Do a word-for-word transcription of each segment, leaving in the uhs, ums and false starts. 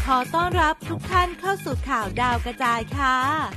ขอต้อนรับทุกท่านเข้าสู่ข่าวดาวกระจายค่ะ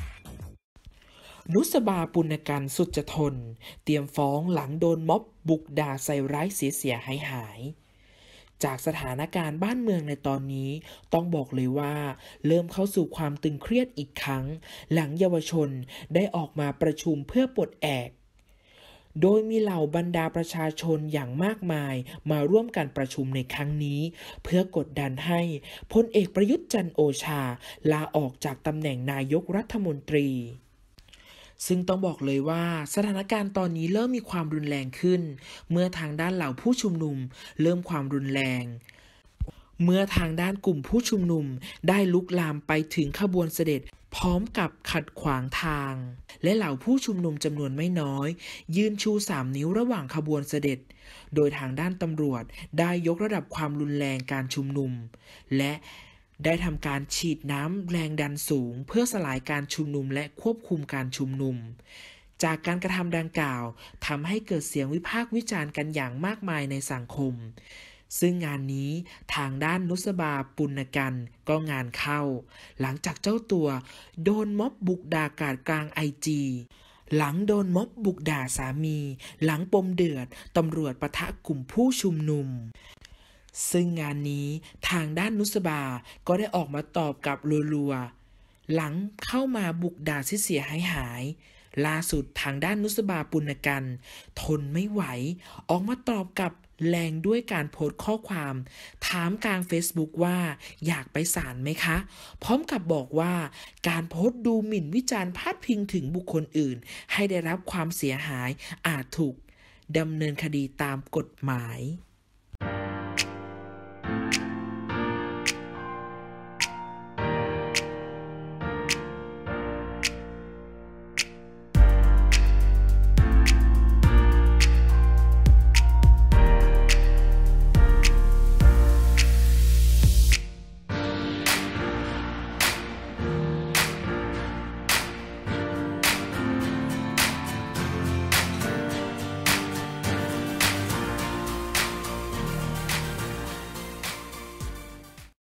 นุสบาปุณกันสุดจะทนเตรียมฟ้องหลังโดนม็อบบุกด่าใส่ร้ายเสียเสียหายหายจากสถานการณ์บ้านเมืองในตอนนี้ต้องบอกเลยว่าเริ่มเข้าสู่ความตึงเครียดอีกครั้งหลังเยาวชนได้ออกมาประชุมเพื่อปลดแอกโดยมีเหล่าบรรดาประชาชนอย่างมากมายมาร่วมกันประชุมในครั้งนี้เพื่อกดดันให้พลเอกประยุทธ์จันทร์โอชาลาออกจากตำแหน่งนายกรัฐมนตรีซึ่งต้องบอกเลยว่าสถานการณ์ตอนนี้เริ่มมีความรุนแรงขึ้นเมื่อทางด้านเหล่าผู้ชุมนุมเริ่มความรุนแรงเมื่อทางด้านกลุ่มผู้ชุมนุมได้ลุกลามไปถึงขบวนเสด็จพร้อมกับขัดขวางทางและเหล่าผู้ชุมนุมจำนวนไม่น้อยยืนชูสามนิ้วระหว่างขบวนเสด็จโดยทางด้านตำรวจได้ยกระดับความรุนแรงการชุมนุมและได้ทำการฉีดน้ำแรงดันสูงเพื่อสลายการชุมนุมและควบคุมการชุมนุมจากการกระทำดังกล่าวทำให้เกิดเสียงวิพากษ์วิจารณ์กันอย่างมากมายในสังคมซึ่งงานนี้ทางด้านนุสบาปุณกันก็งานเข้าหลังจากเจ้าตัวโดนม็อบบุกด่ากาดกลางไอจีหลังโดนม็อบบุกด่าสามีหลังปมเดือดตำรวจปะทะกลุ่มผู้ชุมนุมซึ่งงานนี้ทางด้านนุสบาก็ได้ออกมาตอบกลับรัวๆหลังเข้ามาบุกด่าเสียหายหายล่าสุดทางด้านนุสบาปุณกันทนไม่ไหวออกมาตอบกลับแรงด้วยการโพสต์ข้อความถามกลาง Facebook ว่าอยากไปศาลไหมคะพร้อมกับบอกว่าการโพสต์ดูหมิ่นวิจารณ์พาดพิงถึงบุคคลอื่นให้ได้รับความเสียหายอาจถูกดำเนินคดีตามกฎหมาย